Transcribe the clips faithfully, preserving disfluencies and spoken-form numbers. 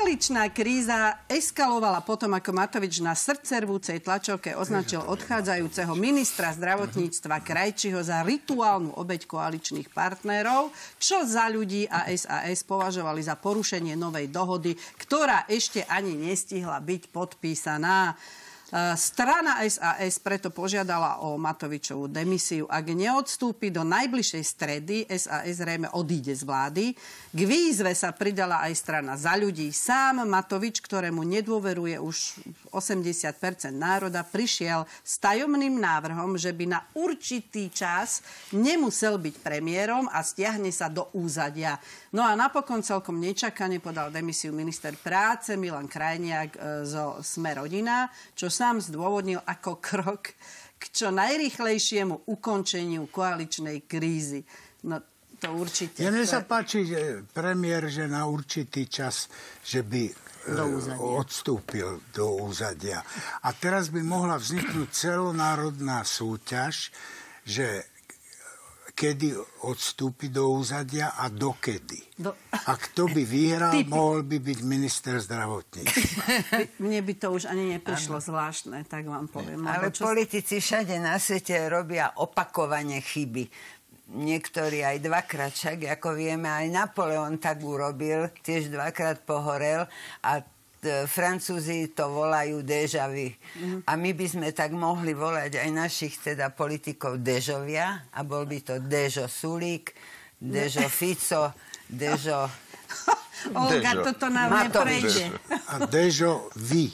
Koaličná kríza eskalovala potom, ako Matovič na srdcervúcej tlačovke označil odchádzajúceho ministra zdravotníctva Krajčího za rituálnu obeť koaličných partnerov, čo za ľudí a es a es považovali za porušenie novej dohody, ktorá ešte ani nestihla byť podpísaná. Strana es a es preto požiadala o Matovičovú demisiu. Ak neodstúpi do najbližšej stredy, es a es zrejme odíde z vlády. K výzve sa pridala aj strana Za ľudí. Sám Matovič, ktorému nedôveruje už osemdesiat percent národa, prišiel s tajomným návrhom, že by na určitý čas nemusel byť premiérom a stiahne sa do úzadia. No a napokon celkom nečakane podal demisiu minister práce Milan Krajniak zo Sme rodina, čo sám zdôvodnil ako krok k čo najrýchlejšiemu ukončeniu koaličnej krízy. No to určite... Ja mne sa páči, že premiér, že na určitý čas, že by do odstúpil do úzadia. A teraz by mohla vzniknúť celonárodná súťaž, že kedy odstúpi do úzadia a dokedy. Do... A kto by vyhral, Typy. mohol by byť minister zdravotníctva. Mne by to už ani neprišlo ano. zvláštne, tak vám poviem. Ale čo... politici všade na svete robia opakovane chyby. Niektorí aj dvakrát, však ako vieme, aj Napoleon tak urobil, tiež dvakrát pohorel a Francúzi to volajú déjà vu. Mm-hmm. A my by sme tak mohli volať aj našich teda politikov déžovia a bol by to Déžo Sulík, Déžo Fico, Déžo... Olga, toto nám neprejde. A Déžo vy.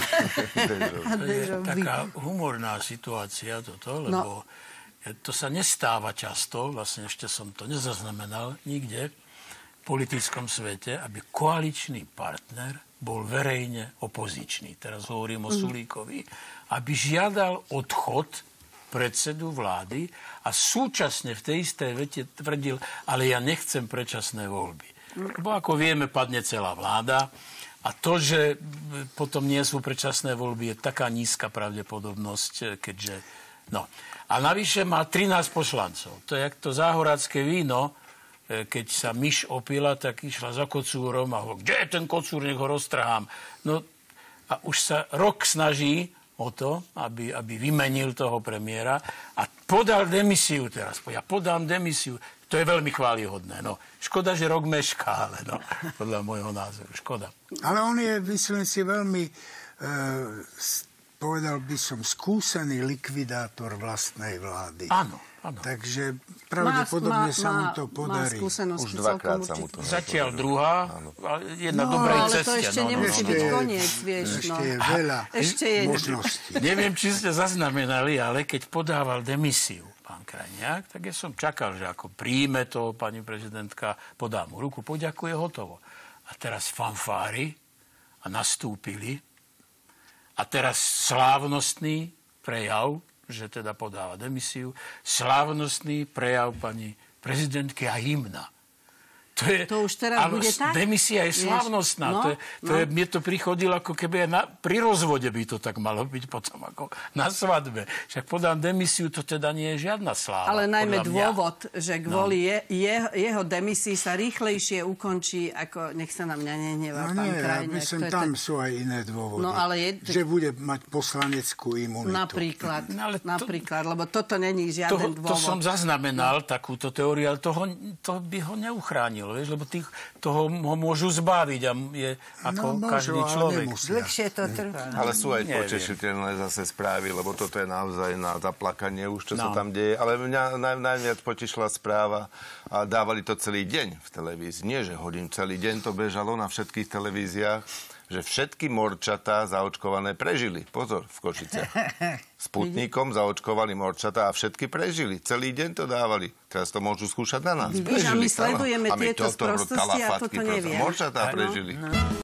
To je taká humorná situácia toto, lebo no. to sa nestáva často, vlastne ešte som to nezaznamenal nikde v politickom svete, aby koaličný partner bol verejne opozičný. Teraz hovorím o Sulíkovi, aby žiadal odchod predsedu vlády a súčasne v tej istej vete tvrdil, ale ja nechcem predčasné voľby. Lebo ako vieme, padne celá vláda a to, že potom nie sú predčasné voľby, je taká nízka pravdepodobnosť, keďže... No. A navyše má trinásť poslancov. To je jak to záhorácké víno, keď sa myš opila, tak išla za kocúrom a hovorí, kde je ten kocúr, nech ho roztrhám. No a už sa rok snaží o to, aby, aby vymenil toho premiéra a podal demisiu teraz. Ja podám demisiu. To je veľmi chválihodné. No, škoda, že rok mešká, ale no, podľa môjho názoru. Škoda. Ale on je, myslím si, veľmi, e, povedal by som, skúsený likvidátor vlastnej vlády. Áno. Ano. Takže pravdepodobne má, má, sa mu to podarí. Už dvakrát sa mu to Zatiaľ druhá, jedna no, dobrej ale ceste. Ale to ešte no, nemusí no, byť no. koniec, vieš. Ešte no. je veľa ešte je... možností. Neviem, či ste zaznamenali, ale keď podával demisiu pán Krajniak, tak ja som čakal, že ako príjme to pani prezidentka, podá mu ruku, poďakuje, hotovo. A teraz fanfári a nastúpili a teraz slávnostný prejav, že teda podáva demisiu, slávnostný prejav pani prezidentky a hymna. To, je, to už teraz bude tak? Demisia je slávnostná. No, to je, to no. je, mne to prichodilo, ako keby aj na, pri rozvode by to tak malo byť potom ako na svadbe. Však podám demisiu, to teda nie je žiadna sláva. Ale najmä dôvod, že kvôli no. je, je, jeho demisii sa rýchlejšie ukončí, ako nech sa na mňa nehnevá no pán nie, Krajniak. Ja myslím, tam to... sú aj iné dôvody. No, ale je... Že bude mať poslaneckú imunitu. Napríklad, no, ale to... napríklad, lebo toto není žiaden to, dôvod. To som zaznamenal, no. takúto teóriu, ale toho, to by ho neuchránilo. Vieš, lebo tých, toho ho môžu zbaviť a je ako no, každý môžu, človek. Dlhšie to trvá. Ale sú aj potešiteľné zase správy, lebo toto je naozaj na zaplakanie už, čo no. sa tam deje. Ale mňa naj, najviac potešila správa a dávali to celý deň v televízii. Nie, že hodím celý deň, to bežalo na všetkých televíziách, že všetky morčatá zaočkované prežili. Pozor, v Košiciach. Sputnikom zaočkovali morčatá a všetky prežili. Celý deň to dávali. Teraz to môžu skúšať na nás. Vidíš, a my sledujeme tieto sprostosti a toto nevieme. Morčatá prežili. No.